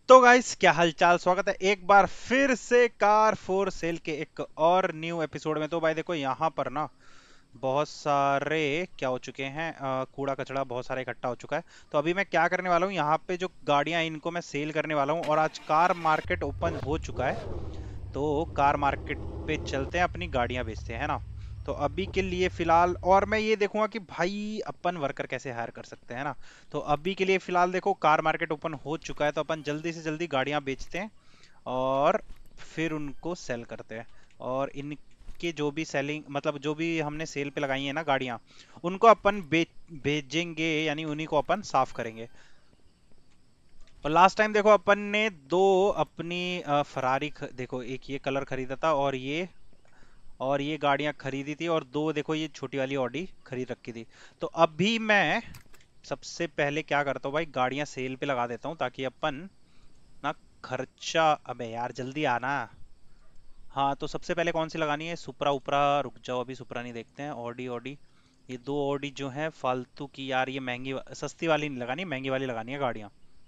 तो गाइस क्या हालचाल। स्वागत है एक बार फिर से कार फोर सेल के एक और न्यू एपिसोड में। तो भाई देखो यहाँ पर ना बहुत सारे क्या हो चुके हैं, कूड़ा कचड़ा बहुत सारा इकट्ठा हो चुका है। तो अभी मैं क्या करने वाला हूँ, यहाँ पे जो गाड़ियां हैं, इनको मैं सेल करने वाला हूँ। और आज कार मार्केट ओपन हो चुका है, तो कार मार्केट पे चलते हैं, अपनी गाड़ियां बेचते हैं, है ना। तो अभी के लिए फिलहाल और मैं ये देखूंगा कि भाई अपन वर्कर कैसे हायर कर सकते हैं ना। तो अभी के लिए फिलहाल देखो कार मार्केट ओपन हो चुका है, तो अपन जल्दी से जल्दी गाड़ियां बेचते हैं और फिर उनको सेल करते हैं। और इनके जो भी सेलिंग मतलब जो भी हमने सेल पे लगाई है ना गाड़ियां, उनको अपन भेजेंगे, यानी उन्हीं को अपन साफ करेंगे। और लास्ट टाइम देखो अपन ने दो अपनी फरारी देखो, एक ये कलर खरीदा था और ये गाड़ियां खरीदी थी, और दो देखो ये छोटी वाली ऑडी खरीद रखी थी। तो अभी मैं सबसे पहले क्या करता हूँ भाई, गाड़ियां सेल पे लगा देता हूँ ताकि अपन ना खर्चा। अबे यार जल्दी आना। हाँ तो सबसे पहले कौन सी लगानी है, सुपरा उपरा। रुक जाओ, अभी सुपरा नहीं देखते हैं, ऑडी ऑडी। ये दो ऑडी जो है फालतू की यार, ये महंगी सस्ती वाली नहीं लगानी, महंगी वाली लगानी है गाड़ियां।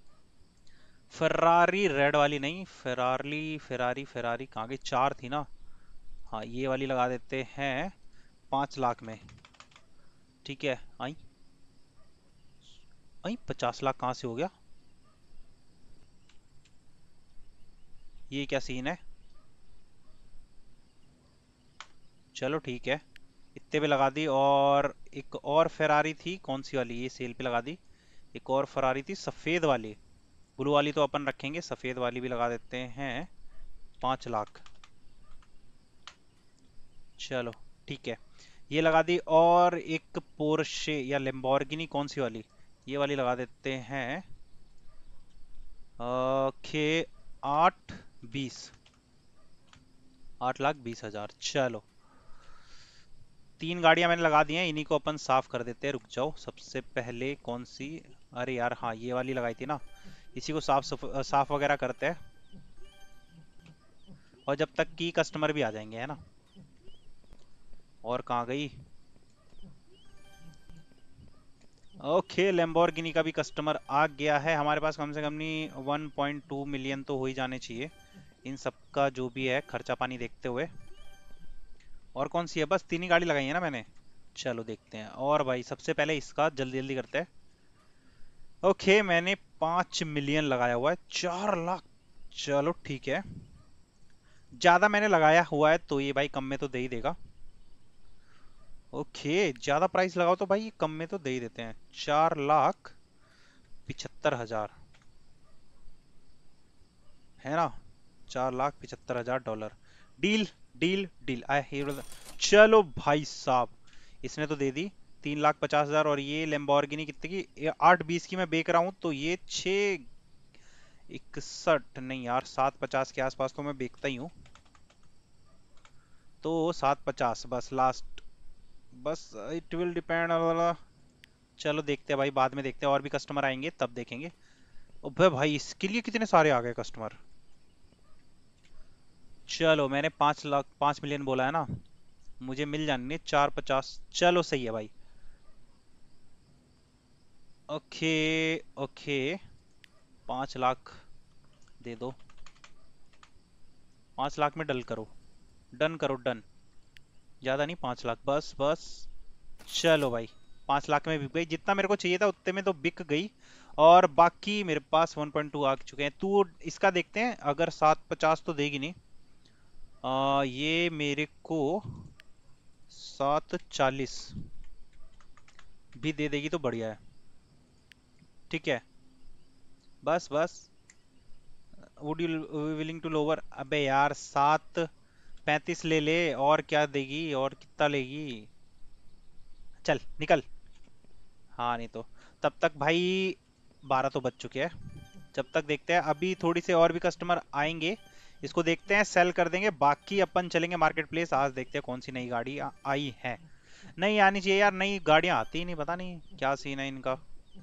फरारी रेड वाली नहीं, फेरारली फेरारी फेरारी कहाँ गई, चार थी ना। हाँ ये वाली लगा देते हैं 5 लाख में। ठीक है। आई आई 50 लाख कहाँ से हो गया, ये क्या सीन है। चलो ठीक है, इतने पे लगा दी। और एक और फेरारी थी, कौन सी वाली, ये सेल पे लगा दी। एक और फरारी थी सफेद वाली, ब्लू वाली तो अपन रखेंगे, सफेद वाली भी लगा देते हैं 5 लाख। चलो ठीक है, ये लगा दी। और एक पोर्शे या लेम्बोर्गिनी, कौन सी वाली, ये वाली लगा देते हैं के 8 20, 8 लाख 20 हजार। चलो तीन गाड़ियां मैंने लगा दी हैं, इन्हीं को अपन साफ कर देते हैं। रुक जाओ, सबसे पहले कौन सी, अरे यार हाँ ये वाली लगाई थी ना, इसी को साफ वगैरह करते हैं। और जब तक कि कस्टमर भी आ जाएंगे, है ना। और कहाँ गई। ओके, लैम्बोर्गिनी का भी कस्टमर आ गया है हमारे पास। कम से कम नहीं 1.2 मिलियन तो हो ही जाने चाहिए इन सब का जो भी है खर्चा पानी देखते हुए। और कौन सी है, बस तीन ही गाड़ी लगाई है ना मैंने। चलो देखते हैं। और भाई सबसे पहले इसका जल्दी जल्दी करते हैं। ओके मैंने 5 मिलियन लगाया हुआ है, 4 लाख। चलो ठीक है, ज्यादा मैंने लगाया हुआ है तो ये भाई कम में तो दे ही देगा। ओके ज्यादा प्राइस लगाओ तो भाई कम में तो दे ही देते हैं। 4 लाख 75 हजार, है ना। 4 लाख 75 हजार dollar. Deal deal deal I here. चलो भाई साहब, इसने तो दे दी 3 लाख 50 हजार। और ये लेम्बोर्गिनी कितने की, 8 20 की मैं बेच रहा हूँ, तो ये 6 61 नहीं यार, 750 के आसपास तो मैं बेचता ही हूँ। तो 750 बस लास्ट, बस इट विल डिपेंड। चलो देखते हैं भाई, बाद में देखते हैं, और भी कस्टमर आएंगे तब देखेंगे। अबे भाई इसके लिए कितने सारे आ गए कस्टमर। चलो मैंने 5 लाख 5 मिलियन बोला है ना, मुझे मिल जाने 450। चलो सही है भाई। ओके ओके, 5 लाख दे दो, 5 लाख में डल करो, डन करो डन। ज्यादा नहीं, 5 लाख बस बस। चलो भाई 5 लाख में बिक गई, जितना मेरे को चाहिए था उतने में तो बिक गई। और बाकी मेरे पास 1.2 आ चुके हैं। तू इसका देखते हैं, अगर 750 तो देगी नहीं। ये मेरे को 740 भी दे देगी तो बढ़िया है। ठीक है, बस बस। Would you willing to lower. अबे यार 735 ले ले, और क्या देगी, और कितना लेगी। चल निकल। हाँ नहीं तो, तब तक भाई 12 तो बज चुके हैं। जब तक देखते हैं, अभी थोड़ी से और भी कस्टमर आएंगे, इसको देखते हैं सेल कर देंगे, बाकी अपन चलेंगे मार्केट प्लेस। आज देखते हैं कौन सी नई गाड़ी आई है। नहीं आनी चाहिए यार, नई गाड़ियां आती ही नहीं, पता नहीं क्या सीन है इनका।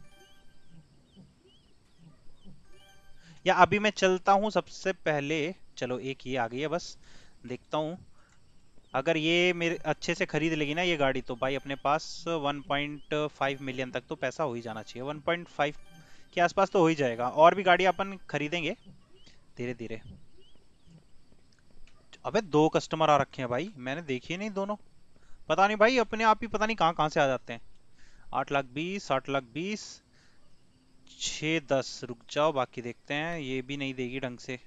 या अभी मैं चलता हूँ सबसे पहले। चलो एक ये आ गई है, बस देखता हूँ। अगर ये मेरे अच्छे से खरीद लेगी ना ये गाड़ी, तो भाई अपने पास 1.5 मिलियन तक तो पैसा हो ही जाना चाहिए। 1.5 के आसपास तो हो ही जाएगा। और भी गाड़ी अपन खरीदेंगे धीरे धीरे। अबे 2 कस्टमर आ रखे हैं भाई, मैंने देखी नहीं दोनों। पता नहीं भाई, अपने आप ही पता नहीं कहाँ कहाँ से आ जाते हैं। 8 लाख 20, 8 लाख 20, 6 10। रुक जाओ, बाकी देखते हैं। ये भी नहीं देगी ढंग से।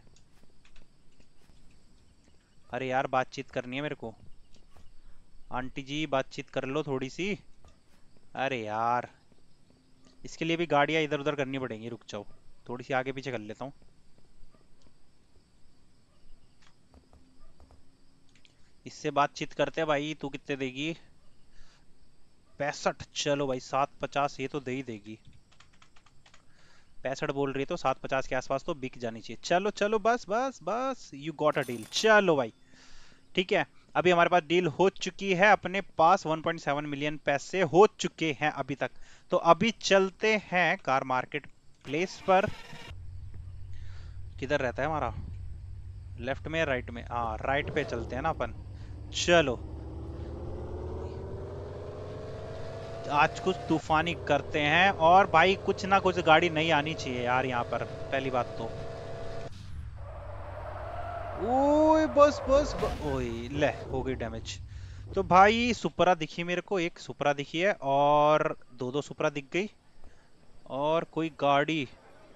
अरे यार, बातचीत करनी है मेरे को। आंटी जी बातचीत कर लो थोड़ी सी। अरे यार, इसके लिए भी गाड़ियां इधर उधर करनी पड़ेंगी। रुक जाओ, थोड़ी सी आगे पीछे कर लेता हूँ। इससे बातचीत करते हैं भाई। तू कितने देगी? 65। चलो भाई 750 ये तो दे ही देगी। 65 बोल रही है तो 750 के आसपास तो बिक जानी चाहिए। चलो चलो, बस बस बस, यू गॉट अ डील। चलो भाई ठीक है। अभी हमारे पास डील हो चुकी है। अपने पास 1.7 मिलियन पैसे हो चुके हैं अभी तक। तो अभी चलते हैं कार मार्केट प्लेस पर। किधर रहता है हमारा? लेफ्ट में या राइट में? हाँ, राइट पे चलते हैं ना अपन। चलो, आज कुछ तूफानी करते हैं। और भाई कुछ ना कुछ गाड़ी नहीं आनी चाहिए यार यहाँ पर, पहली बात तो। ओए बस बस, ओए ले, हो गई डैमेज। तो भाई सुपरा दिखी मेरे को, एक सुपरा दिखी है, और दो दो सुपरा दिख गई। और कोई गाड़ी।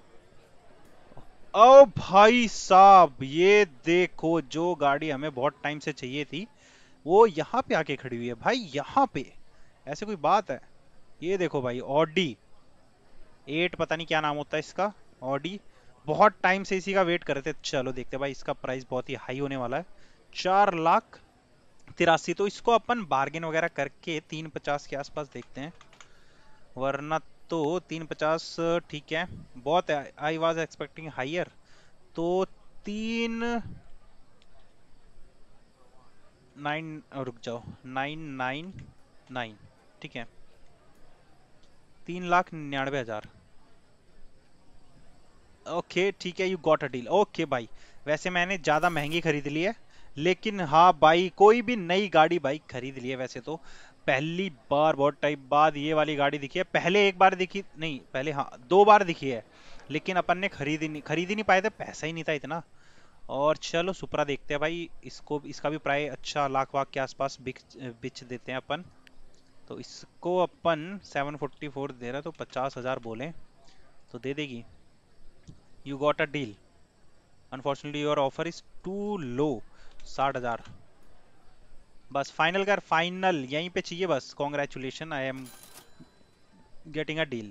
ओ भाई साहब, ये देखो, जो गाड़ी हमें बहुत टाइम से चाहिए थी वो यहाँ पे आके खड़ी हुई है भाई, यहाँ पे। ऐसे कोई बात है? ये देखो भाई, ऑडी 8, पता नहीं क्या नाम होता है इसका। ऑडी। बहुत टाइम से इसी का वेट कर रहे थे। चलो देखते हैं भाई, इसका प्राइस बहुत ही हाई होने वाला है। 4 लाख 83। तो इसको अपन बार्गेन वगैरह करके 350 के आसपास देखते हैं, वरना तो 350 ठीक है, बहुत है। I was expecting higher. तो 3 9, रुक जाओ, 999। ठीक है, 3,99,000। ओके ठीक है, you got a deal. Okay भाई, वैसे मैंने ज़्यादा महंगी खरीद ली है, लेकिन हाँ भाई, कोई भी नई गाड़ी भाई खरीद ली है वैसे तो। पहली बार बहुत टाइम बाद ये वाली गाड़ी दिखी है। पहले एक बार दिखी नहीं, पहले हाँ 2 बार दिखी है, लेकिन अपन ने खरीद ही नहीं पाए थे, पैसा ही नहीं था इतना। और चलो सुपरा देखते हैं भाई। इसको, इसका भी प्राइस अच्छा लाख वाख के आसपास बिच देते हैं अपन। तो इसको अपन 744 दे रहा, तो 50,000 बोले तो दे देगी। You got a deal. Unfortunately your offer is too low. 60,000। बस फाइनल कर, फाइनल यहीं पे चाहिए बस। Congratulation, I am getting a deal.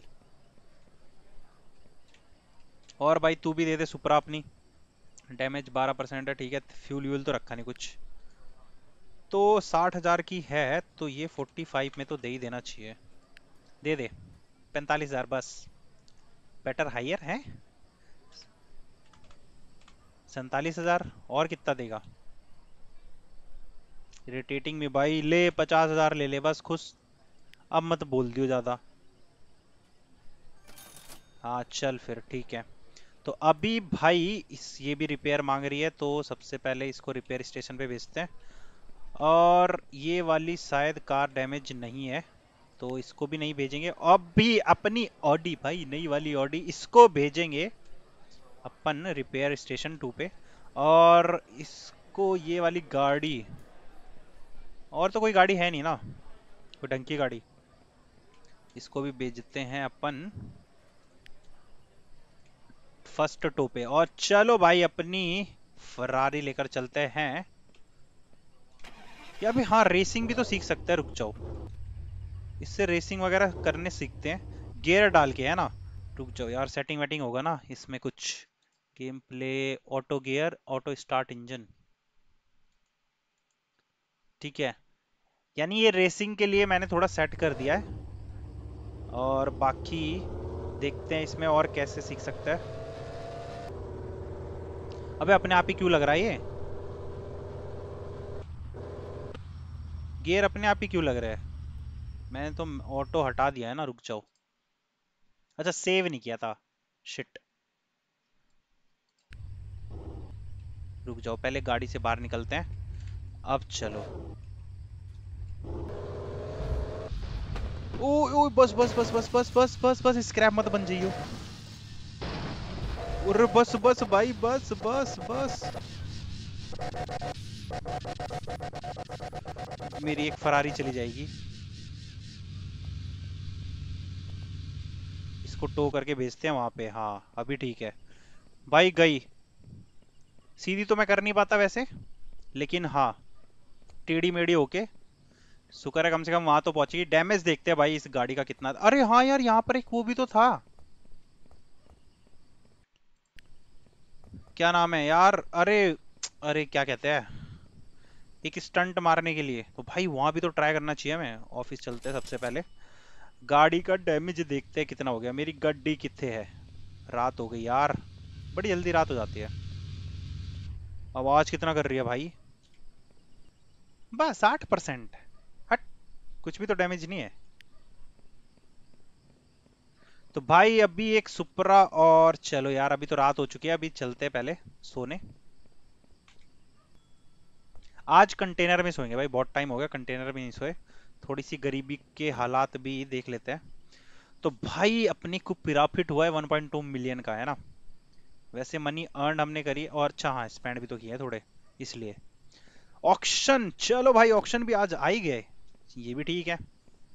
और भाई तू भी दे दे सुपरा अपनी। डैमेज 12% है, ठीक है। फ्यूल व्यूल तो रखा नहीं कुछ। तो 60,000 की है, तो ये 45 में तो दे ही देना चाहिए। दे दे 45,000 बस। बेटर हायर है। 47,000। और कितना देगा? इरिटेटिंग में भाई, ले 50,000 ले ले बस, खुश। अब मत बोल दियो ज्यादा। हाँ चल फिर ठीक है। तो अभी भाई इस, ये भी रिपेयर मांग रही है, तो सबसे पहले इसको रिपेयर स्टेशन पे भेजते हैं। और ये वाली शायद कार डैमेज नहीं है, तो इसको भी नहीं भेजेंगे। अब भी अपनी ऑडी भाई, नई वाली ऑडी, इसको भेजेंगे अपन रिपेयर स्टेशन 2 पे। और इसको, ये वाली गाड़ी, और तो कोई गाड़ी है नहीं ना, कोई ढंग की गाड़ी। इसको भी भेजते हैं अपन फर्स्ट टो पे। और चलो भाई अपनी फरारी लेकर चलते हैं। या भी हाँ, रेसिंग भी तो सीख सकते हैं। रुक जाओ, इससे रेसिंग वगैरह करने सीखते हैं, गियर डाल के, है ना। रुक जाओ यार, सेटिंग वेटिंग होगा ना इसमें कुछ। Game play, auto gear, auto start engine. ठीक है, यानी ये रेसिंग के लिए मैंने थोड़ा सेट कर दिया है। और बाकी देखते हैं इसमें और कैसे सीख सकता है। अबे अपने आप ही क्यों लग रहा है ये? गियर अपने आप ही क्यों लग रहा है? मैंने तो ऑटो हटा दिया है ना। रुक जाओ, अच्छा सेव नहीं किया था। शिट। रुक जाओ, पहले गाड़ी से बाहर निकलते हैं। अब चलो। ओ ओ, बस बस बस बस बस बस बस बस, स्क्रैप मत बन जाइयो। अरे बस बस भाई, बस बस बस। मेरी एक फरारी चली जाएगी। इसको टो करके भेजते हैं वहां पे। हाँ अभी ठीक है भाई। गई सीधी तो मैं कर नहीं पाता वैसे, लेकिन हाँ टेढ़ी मेढ़ी होके। शुक्र है कम से कम वहां तो पहुंची। डैमेज देखते हैं भाई इस गाड़ी का कितना। अरे हाँ यार, यहाँ पर एक वो भी तो था। क्या नाम है यार? अरे अरे क्या कहते हैं, एक स्टंट मारने के लिए तो भाई वहां भी तो ट्राई करना चाहिए। हमें ऑफिस चलते हैं सबसे पहले। गाड़ी का डैमेज देखते हैं कितना हो गया। मेरी गड्डी कितने है? रात हो गई यार, बड़ी जल्दी रात हो जाती है। आवाज कितना कर रही है भाई? बस 60%। हट, कुछ भी तो डैमेज नहीं है। तो भाई अभी एक सुपरा, और चलो यार अभी तो रात हो चुकी है, अभी चलते हैं पहले सोने। आज कंटेनर में सोएंगे भाई, बहुत टाइम हो गया कंटेनर में नहीं सोए। थोड़ी सी गरीबी के हालात भी देख लेते हैं। तो भाई अपनी को प्रॉफिट हुआ है 1.2 मिलियन का, है ना? वैसे मनी अर्न हमने करी, और अच्छा हाँ स्पेंड भी तो किया है थोड़े, इसलिए। ऑक्शन, चलो भाई ऑक्शन भी आज आ ही गए। ये भी ठीक है,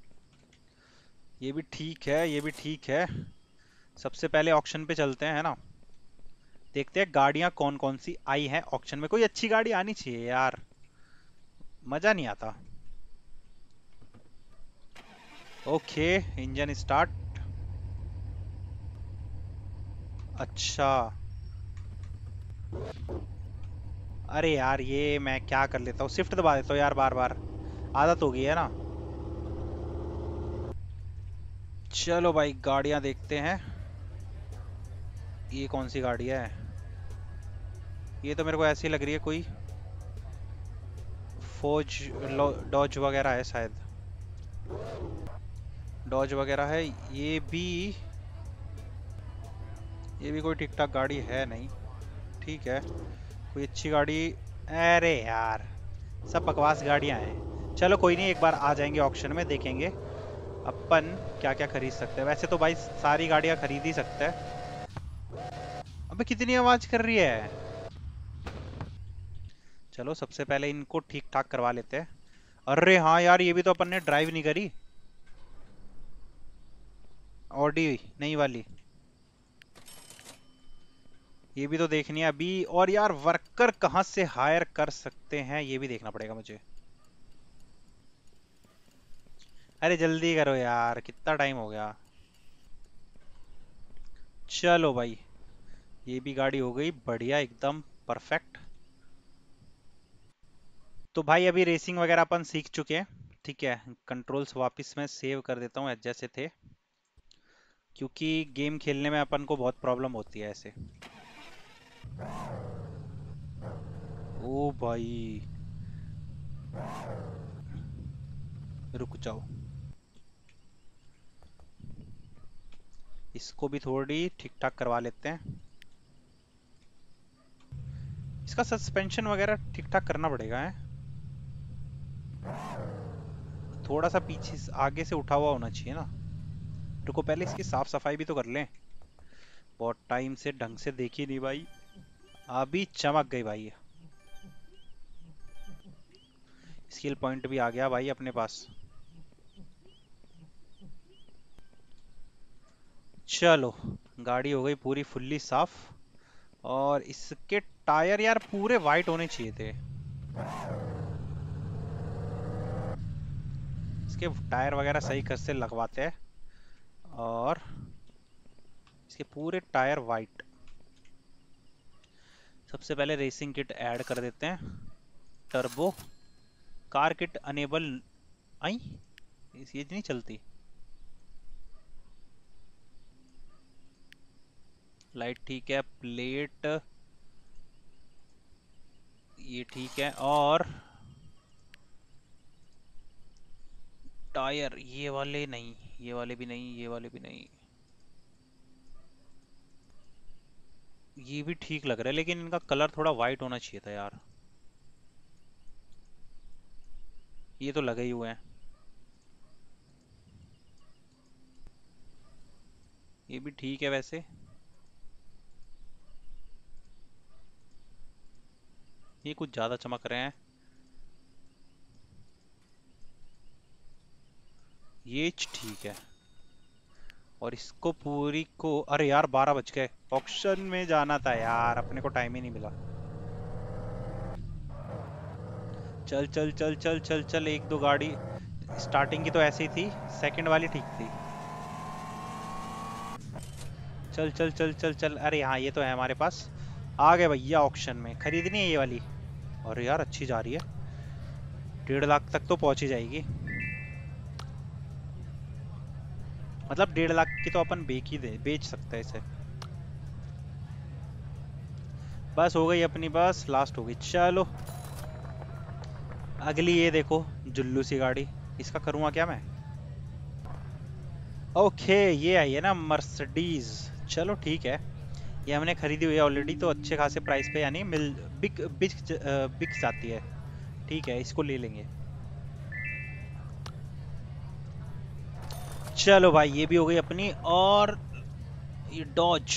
ये भी ठीक है, ये भी ठीक है। सबसे पहले ऑक्शन पे चलते हैं, है ना? देखते हैं गाड़ियां कौन कौन सी आई हैं ऑक्शन में। कोई अच्छी गाड़ी आनी चाहिए यार, मजा नहीं आता। Okay, engine start. अच्छा, अरे यार ये मैं क्या कर लेता हूँ, शिफ्ट दबा देता हूँ यार बार बार। आदत हो गई है ना। चलो भाई गाड़ियां देखते हैं। ये कौन सी गाड़ी है? ये तो मेरे को ऐसी लग रही है कोई फौज, डॉज वगैरह है शायद। डॉज वगैरह है ये भी कोई ठीक ठाक गाड़ी है नहीं। ठीक है, कोई अच्छी गाड़ी। अरे यार, सब बकवास गाड़ियां हैं। चलो कोई नहीं, एक बार आ जाएंगे ऑक्शन में, देखेंगे अपन क्या क्या खरीद सकते हैं। वैसे तो भाई सारी गाड़ियां खरीद ही सकते हैं। अबे कितनी आवाज कर रही है? चलो सबसे पहले इनको ठीक ठाक करवा लेते हैं। अरे हाँ यार, ये भी तो अपन ने ड्राइव नहीं करी, ऑडी नई वाली। ये भी तो देखनी है अभी। और यार वर्कर कहाँ से हायर कर सकते हैं ये भी देखना पड़ेगा मुझे। अरे जल्दी करो यार, कितना टाइम हो गया। चलो भाई, ये भी गाड़ी हो गई बढ़िया, एकदम परफेक्ट। तो भाई अभी रेसिंग वगैरह अपन सीख चुके हैं। ठीक है, कंट्रोल्स वापस मैं सेव कर देता हूँ जैसे थे, क्योंकि गेम खेलने में अपन को बहुत प्रॉब्लम होती है ऐसे। ओ भाई, रुक जाओ, इसको भी थोड़ी ठीक ठाक करवा लेते हैं। इसका सस्पेंशन वगैरह ठीक ठाक करना पड़ेगा है। थोड़ा सा पीछे आगे से उठा हुआ होना चाहिए ना। रुको पहले इसकी साफ सफाई भी तो कर लें, बहुत टाइम से ढंग से देखी नहीं भाई। अभी चमक गई भाई। स्किल पॉइंट भी आ गया भाई अपने पास। चलो, गाड़ी हो गई पूरी फुल्ली साफ। और इसके टायर यार पूरे वाइट होने चाहिए थे। इसके टायर वगैरह सही कर से लगवाते हैं, और इसके पूरे टायर वाइट। सबसे पहले रेसिंग किट ऐड कर देते हैं। Turbo car kit enable. आई, ये नहीं चलती। लाइट ठीक है, प्लेट ये ठीक है, और टायर ये वाले नहीं, ये वाले भी नहीं, ये वाले भी नहीं। ये भी ठीक लग रहा है, लेकिन इनका कलर थोड़ा वाइट होना चाहिए था यार। ये तो लगे ही हुए हैं। ये भी ठीक है वैसे। ये कुछ ज्यादा चमक रहे हैं। ये ठीक है। और इसको पूरी को, अरे यार 12 बज गए, ऑक्शन में जाना था यार, अपने को टाइम ही नहीं मिला। चल चल चल चल चल चल, एक दो गाड़ी। स्टार्टिंग की तो ऐसी थी, सेकंड वाली ठीक थी। चल चल चल चल चल, अरे हाँ ये तो है हमारे पास। आ गए भैया, ऑक्शन में खरीदनी है ये वाली। और यार अच्छी जा रही है, 1.5 लाख तक तो पहुंच ही जाएगी। मतलब 1.5 लाख की तो अपन बेच सकते हैं इसे। बस हो गई अपनी, बस लास्ट हो गई, चलो। अगली ये देखो, जुल्लू सी गाड़ी। इसका करूँगा क्या मैं? ओके, ये आई है ना मर्सिडीज। चलो ठीक है, ये हमने खरीदी हुई है ऑलरेडी, तो अच्छे खासे प्राइस पे यानी बिक जाती है। ठीक है, इसको ले लेंगे। चलो भाई, ये भी हो गई अपनी। और ये डॉज,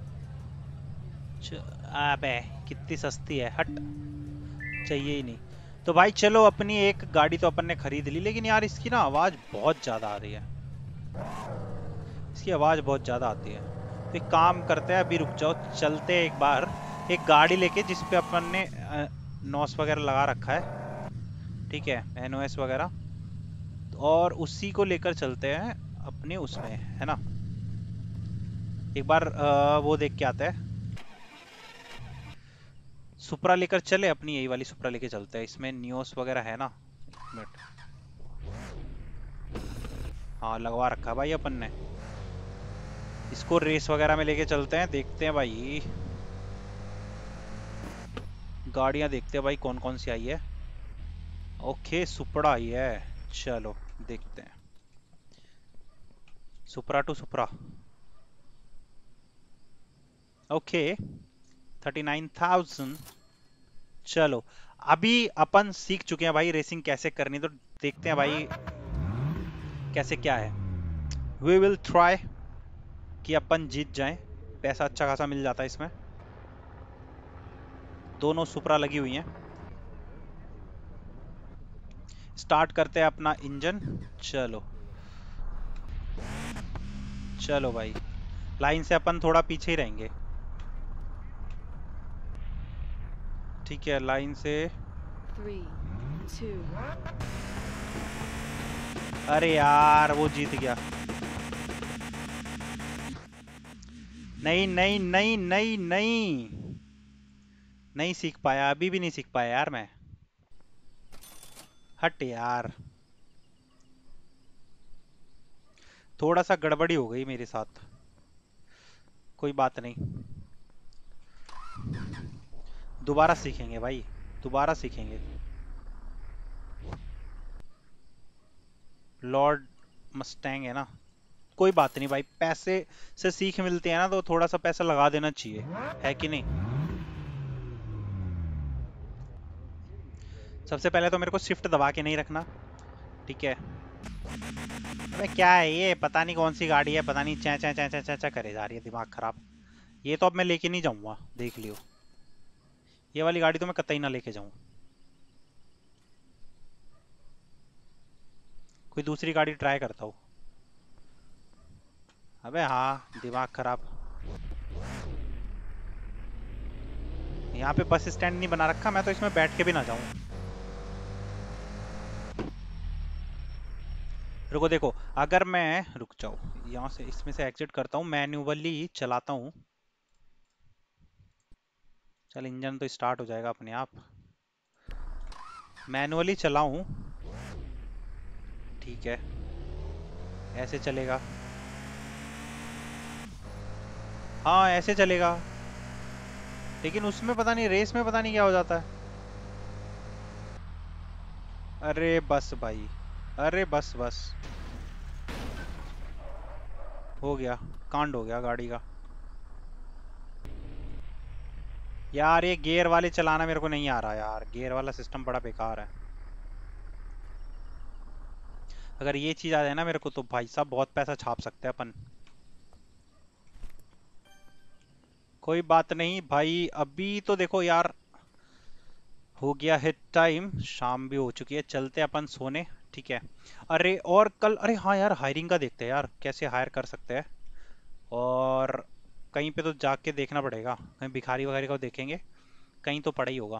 अबे कितनी सस्ती है, हट, चाहिए ही नहीं। तो भाई चलो, अपनी एक गाड़ी तो अपन ने खरीद ली, लेकिन यार इसकी ना आवाज बहुत ज्यादा आ रही है। इसकी आवाज बहुत ज्यादा आती है। तो एक काम करते हैं, अभी रुक जाओ, चलते हैं एक बार एक गाड़ी लेके जिसपे अपन ने नॉस वगैरह लगा रखा है। ठीक है, एनओएस वगैरह। और उसी को लेकर चलते हैं अपने उसमें, है ना। एक बार वो देख के आते हैं। सुपरा लेकर चले, अपनी यही वाली सुपरा लेके चलते हैं, इसमें नियोस वगैरह है ना। एक मिनट, हाँ लगवा रखा है भाई अपन ने। इसको रेस वगैरह में लेके चलते हैं, देखते हैं भाई। गाड़ियां देखते हैं भाई कौन कौन सी आई है। ओके, सुपड़ा आई है। चलो देखते हैं, सुपरा टू सुपरा। ओके, 39,000। चलो, अभी अपन सीख चुके हैं भाई रेसिंग कैसे करनी, तो देखते हैं भाई कैसे क्या है। वी विल ट्राई कि अपन जीत जाएं। पैसा अच्छा खासा मिल जाता है इसमें। दोनों सुपरा लगी हुई हैं। स्टार्ट करते हैं अपना इंजन। चलो, चलो भाई, लाइन से अपन थोड़ा पीछे ही रहेंगे। ठीक है, लाइन से। 3, 2, अरे यार वो जीत गया। नहीं नहीं नहीं नहीं नहीं, नहीं सीख पाया, अभी भी नहीं सीख पाया यार मैं। हट यार, थोड़ा सा गड़बड़ी हो गई मेरे साथ। कोई बात नहीं, दोबारा सीखेंगे भाई, दोबारा सीखेंगे। लॉर्ड मस्टैंग है ना। कोई बात नहीं भाई, पैसे से सीख मिलती है ना, तो थोड़ा सा पैसा लगा देना चाहिए, है कि नहीं। सबसे पहले तो मेरे को शिफ्ट दबा के नहीं रखना। ठीक है। अबे क्या है ये, पता नहीं कौन सी गाड़ी है, पता नहीं चै चै चै चै चै चै करे जा रही है, दिमाग खराब। ये तो अब मैं लेके नहीं जाऊंगा, देख लियो। ये वाली गाड़ी तो मैं कतई ना लेके जाऊं। कोई दूसरी गाड़ी ट्राई करता हूँ। अबे हाँ, दिमाग खराब। यहाँ पे बस स्टैंड नहीं बना रखा, मैं तो इसमें बैठ के भी ना जाऊं। रुको देखो, अगर मैं रुक जाऊं, यहाँ से इसमें से एग्जिट करता हूँ, मैन्युअली चलाता हूँ। चल, इंजन तो स्टार्ट हो जाएगा अपने आप। मैनुअली चलाऊं, ठीक है, ऐसे चलेगा। हाँ ऐसे चलेगा, लेकिन उसमें पता नहीं, रेस में पता नहीं क्या हो जाता है। अरे बस भाई, अरे बस बस, हो गया, कांड हो गया गाड़ी का। यार ये गियर वाले चलाना मेरे को नहीं आ रहा यार, गियर वाला सिस्टम बड़ा बेकार है। अगर ये चीज आ जाए ना मेरे को, तो भाई साहब बहुत पैसा छाप सकते हैं अपन। कोई बात नहीं भाई, अभी तो देखो यार, हो गया है टाइम, शाम भी हो चुकी है, चलते अपन सोने। ठीक है। अरे और कल, अरे हाँ यार, हायरिंग का देखते हैं यार, कैसे हायर कर सकते हैं। और कहीं पे तो जाके देखना पड़ेगा, कहीं भिखारी वगैरह को देखेंगे, कहीं तो पड़ा ही होगा।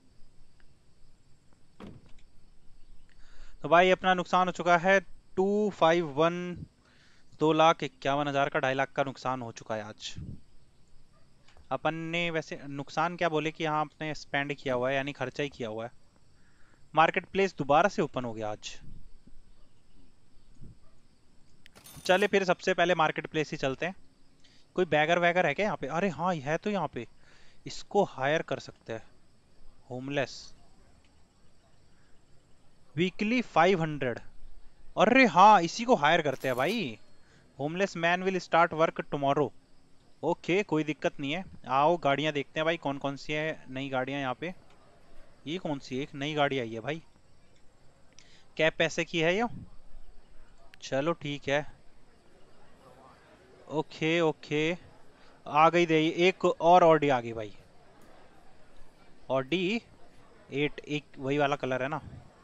तो भाई अपना नुकसान हो चुका है 251, 2,51,000 का, 2.5 लाख का नुकसान हो चुका है आज। अपन ने वैसे नुकसान क्या बोले कि हाँ आपने स्पेंड किया हुआ है, यानी खर्चा ही किया हुआ है। मार्केट प्लेस दोबारा से ओपन हो गया आज। चले फिर सबसे पहले मार्केट प्लेस ही चलते हैं। कोई बैगर वैगर है क्या यहाँ पे? अरे हाँ है तो यहाँ पे, इसको हायर कर सकते हैं। Homeless, weekly 500। अरे हाँ इसी को हायर करते हैं भाई। Homeless man will start work tomorrow. Okay कोई दिक्कत नहीं है। आओ गाड़ियाँ देखते हैं भाई, कौन कौन सी है नई गाड़ियाँ यहाँ पे। ये कौन सी है? एक नई गाड़ी आई है भाई। क्या पैसे की है ये? चलो ठीक है। ओके ओके, आ गई दे एक और ऑडी आ गई भाई। ऑडी 8, एक वही वाला कलर है ना।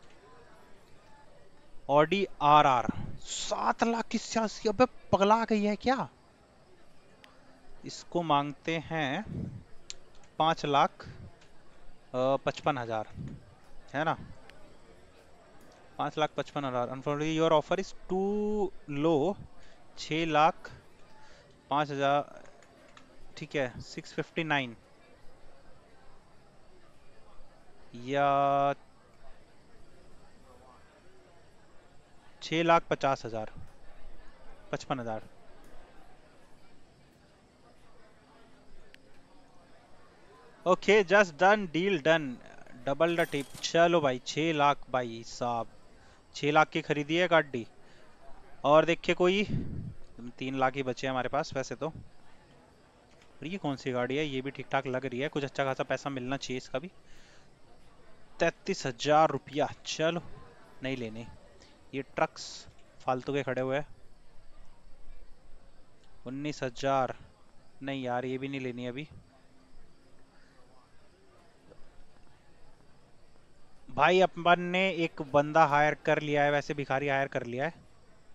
Audi R R, 7,81,000। अबे पगला गई है क्या? इसको मांगते हैं 5,55,000, है ना। 5,55,000। Unfortunately your offer is too low. 6,05,000। ठीक है 659 या 6,50,000, 55,000। Okay just done, deal done, double the tip. चलो भाई 6 लाख भाई साहब, 6 लाख की खरीदी है गाड़ी। और देखिए कोई 3 लाख ही बचे हैं हमारे पास वैसे तो। और ये कौन सी गाड़ी है? ये भी ठीक ठाक लग रही है, कुछ अच्छा खासा पैसा मिलना चाहिए इसका भी। 33,000 रुपया। चलो नहीं लेने, ये ट्रक्स फालतू के खड़े हुए हैं। 19,000, नहीं यार ये भी नहीं लेनी अभी। भाई अपन ने एक बंदा हायर कर लिया है, वैसे भिखारी हायर कर लिया है।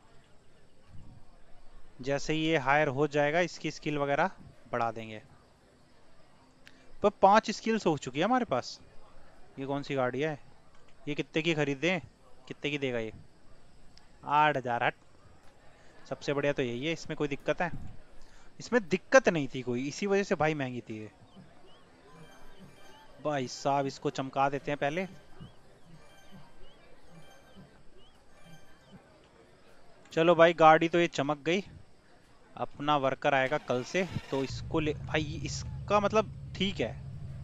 जैसे ही ये हायर हो जाएगा इसकी स्किल वगैरह बढ़ा देंगे। पर 5 स्किल्स हो चुकी है हमारे पास। ये कौन सी गाड़ी है? ये कितने की खरीदें? कितने की देगा ये? 8,000। हट, सबसे बढ़िया तो यही है, इसमें कोई दिक्कत है? इसमें दिक्कत नहीं थी कोई, इसी वजह से भाई महंगी थी ये। भाई साहब इसको चमका देते हैं पहले। चलो भाई गाड़ी तो ये चमक गई। अपना वर्कर आएगा कल से तो इसको ले भाई, इसका मतलब ठीक है।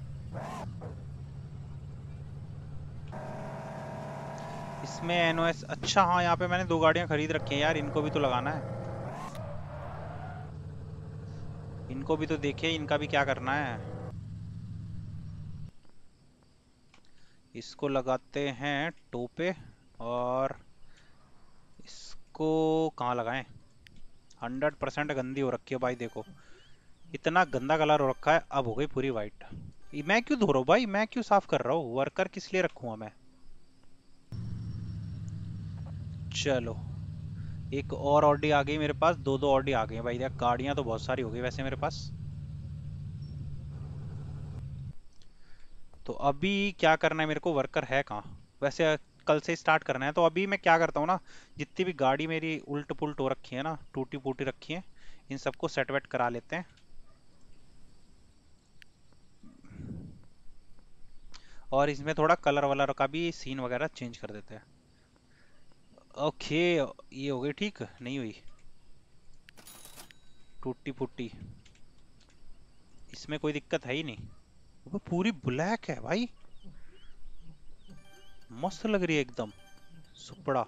इसमें एनओएस, अच्छा हाँ यहाँ पे मैंने 2 गाड़ियां खरीद रखी हैं यार, इनको भी तो लगाना है। इनको भी तो देखिए, इनका भी क्या करना है। इसको लगाते हैं टो पे। और इसको कहाँ लगाएं? 100% गंदी हो रखी है भाई, देखो इतना गंदा कलर हो रखा है। अब हो गई पूरी वाइट। मैं क्यों धो रहा हूँ भाई, मैं क्यों साफ कर रहा हूँ? वर्कर किस लिए रखूंगा मैं? चलो एक और ऑडी आ गई मेरे पास, दो दो ऑडी आ गई भाई। यार गाड़ियां तो बहुत सारी हो गई वैसे मेरे पास। तो अभी क्या करना है मेरे को? वर्कर है कहाँ वैसे? कल से स्टार्ट करना है। तो अभी मैं क्या करता हूँ ना, जितनी भी गाड़ी मेरी उल्ट पुल्ट हो रखी है ना, टूटी फूटी रखी है, इन सबको सेट वेट करा लेते हैं। और इसमें थोड़ा कलर वलर का भी सीन वगैरह चेंज कर देते हैं। ओके ये हो गई ठीक, नहीं हुई टूटी फूटी। इसमें कोई दिक्कत है ही नहीं। वो पूरी ब्लैक है भाई, मस्त लग रही है एकदम, सुपड़ा।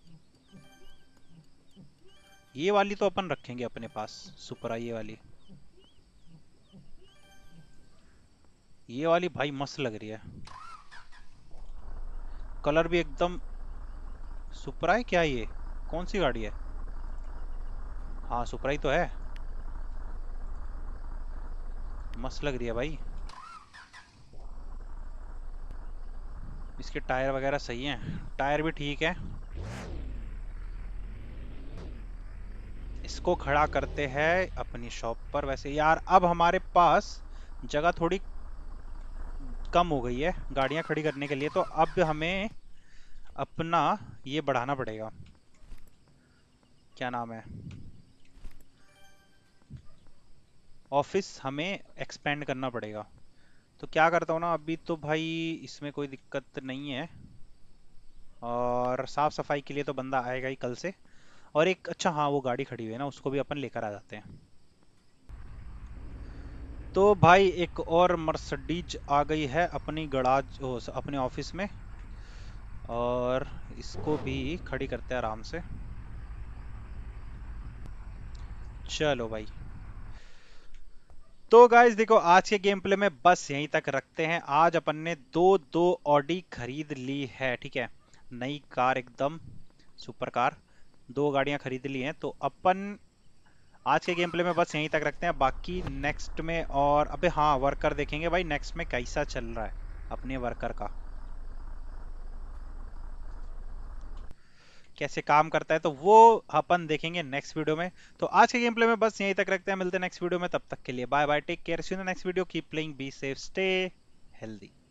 ये वाली तो अपन रखेंगे अपने पास, सुपरा ये वाली। ये वाली भाई मस्त लग रही है, कलर भी एकदम। सुपरा है क्या ये? कौन सी गाड़ी है? हाँ सुपरा ही तो है, मस्त लग रही है भाई। इसके टायर वगैरह सही हैं, टायर भी ठीक है। इसको खड़ा करते हैं अपनी शॉप पर। वैसे यार अब हमारे पास जगह थोड़ी कम हो गई है गाड़ियां खड़ी करने के लिए, तो अब हमें अपना ये बढ़ाना पड़ेगा। क्या नाम है, ऑफिस हमें एक्सपेंड करना पड़ेगा। तो क्या करता हूँ ना, अभी तो भाई इसमें कोई दिक्कत नहीं है, और साफ सफाई के लिए तो बंदा आएगा ही कल से। और एक अच्छा, हाँ वो गाड़ी खड़ी हुई है ना, उसको भी अपन लेकर आ जाते हैं। तो भाई एक और मर्सिडीज आ गई है अपनी गराज, अपने ऑफिस में, और इसको भी खड़ी करते हैं आराम से। चलो भाई। तो गाइस देखो, आज के गेम प्ले में बस यहीं तक रखते हैं। आज अपन ने दो दो ऑडी खरीद ली है, ठीक है, नई कार एकदम सुपर कार, दो गाड़ियां खरीद ली हैं। तो अपन आज के गेम प्ले में बस यहीं तक रखते हैं, बाकी नेक्स्ट में। और अबे हाँ, वर्कर देखेंगे भाई नेक्स्ट में कैसा चल रहा है अपने वर्कर का, कैसे काम करता है, तो वो अपन देखेंगे नेक्स्ट वीडियो में। तो आज के गेम प्ले में बस यहीं तक रखते हैं, मिलते हैं नेक्स्ट वीडियो में। तब तक के लिए bye bye, take care, see you in the next video, keep playing, be safe, stay healthy.